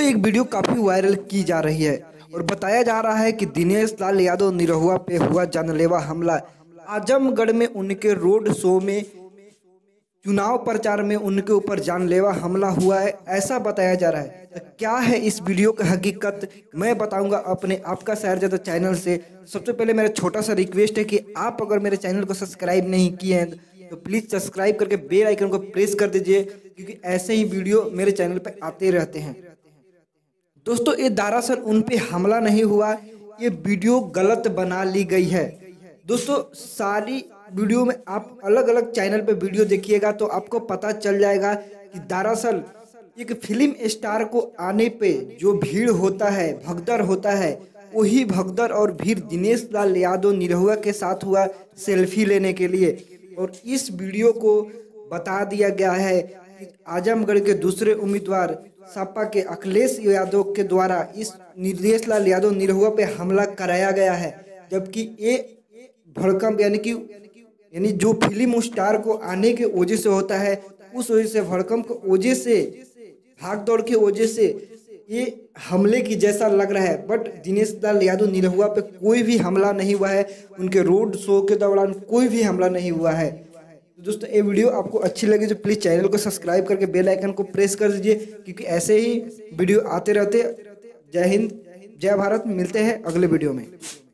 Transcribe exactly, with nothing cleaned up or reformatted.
एक वीडियो काफ़ी वायरल की जा रही है और बताया जा रहा है कि दिनेश लाल यादव निरहुआ पे हुआ जानलेवा हमला। आजमगढ़ में उनके रोड शो में चुनाव प्रचार में उनके ऊपर जानलेवा हमला हुआ है, ऐसा बताया जा रहा है। तो क्या है इस वीडियो की हकीकत, मैं बताऊंगा अपने आपका शहरजादा चैनल से। सबसे पहले मेरा छोटा सा रिक्वेस्ट है कि आप अगर मेरे चैनल को सब्सक्राइब नहीं किए हैं तो प्लीज़ सब्सक्राइब करके बेल आइकन को प्रेस कर दीजिए, क्योंकि ऐसे ही वीडियो मेरे चैनल पर आते रहते हैं। दोस्तों, ये दरअसल उन पे हमला नहीं हुआ, ये वीडियो गलत बना ली गई है। दोस्तों, सारी वीडियो में आप अलग अलग चैनल पे वीडियो देखिएगा तो आपको पता चल जाएगा कि दरअसल एक फिल्म स्टार को आने पे जो भीड़ होता है, भगदड़ होता है, वही भगदड़ और भीड़ दिनेश लाल यादव निरहुआ के साथ हुआ सेल्फी लेने के लिए। और इस वीडियो को बता दिया गया है कि आजमगढ़ के दूसरे उम्मीदवार सपा के अखिलेश यादव के द्वारा इस दिनेश लाल यादव निरहुआ पे हमला कराया गया है, जबकि ये भड़कम यानी कि यानी जो फिल्म स्टार को आने के वजह से होता है, उस वजह से भड़कम के वजह से, भाग दौड़ के वजह से ये हमले की जैसा लग रहा है। बट दिनेश लाल यादव निरहुआ पे कोई भी हमला नहीं हुआ है, उनके रोड शो के दौरान कोई भी हमला नहीं हुआ है। तो दोस्तों, ये वीडियो आपको अच्छी लगी तो प्लीज़ चैनल को सब्सक्राइब करके बेल आइकन को प्रेस कर दीजिए, क्योंकि ऐसे ही वीडियो आते रहते। जय हिंद, जय भारत, मिलते हैं अगले वीडियो में।